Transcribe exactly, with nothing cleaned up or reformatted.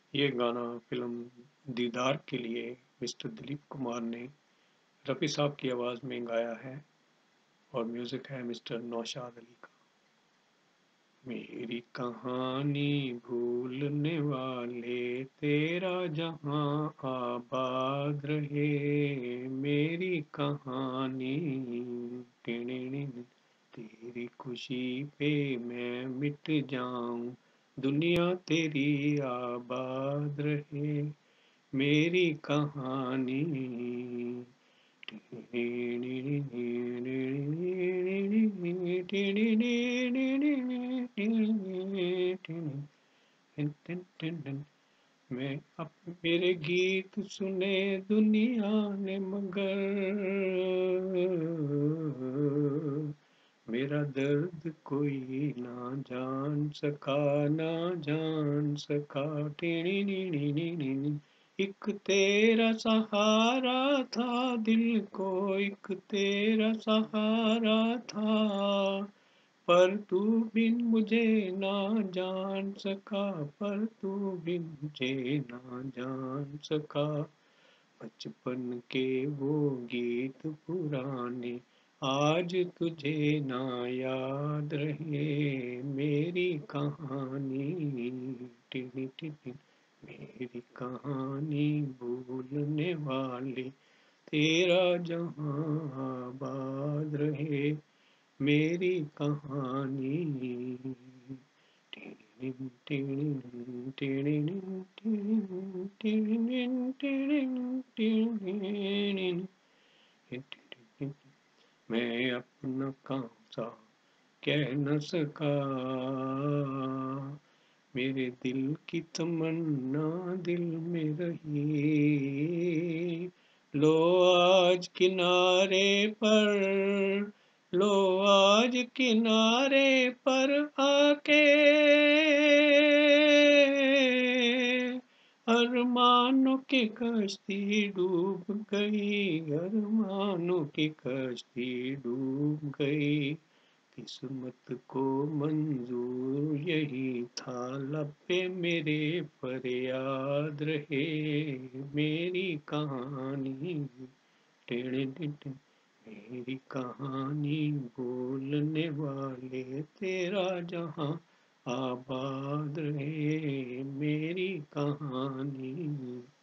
ये गाना फ़िल्म दीदार के लिए मिस्टर दिलीप कुमार ने रफ़ी साहब की आवाज़ में गाया है और म्यूज़िक है मिस्टर नौशाद अली का। मेरी कहानी भूलने वाले तेरा जहां आबाद रहे। मेरी कहानी टिनिनिन, तेरी खुशी पे मैं मिट जाऊं, दुनिया तेरी आबाद रहे। मेरी कहानी मैं अब मेरे गीत सुने दुनिया ने मगर मेरा दर्द कोई ना जान सका, ना जान सका। टीनी नी नी नी नी नी। एक तेरा सहारा था दिल को, एक तेरा सहारा था, पर तू बिन मुझे ना जान सका, पर तू बिन मुझे ना जान सका। बचपन के वो गीत पुराने आज तुझे ना याद रहे। मेरी कहानी टिनी टिनी, मेरी कहानी भूलने वाले तेरा जहां आबाद रहे। मेरी कहानी टिनिन टिनिन टिनिन टिनिन टिनिन टिनिन टिनिन। मैं अपना कांसा कह न सका, मेरे दिल की तमन्ना दिल में रही। लो आज किनारे पर, लो आज किनारे पर आके, अरमानों की कश्ती डूब गई, अरमानों की कश्ती डूब गई। किस्मत को मंजूर यही था, लब पे मेरे फरियाद रहे। मेरी कहानी टेढ़े टिन, मेरी कहानी बोलने वाले तेरा जहां आबाद रहे। मेरी कहानी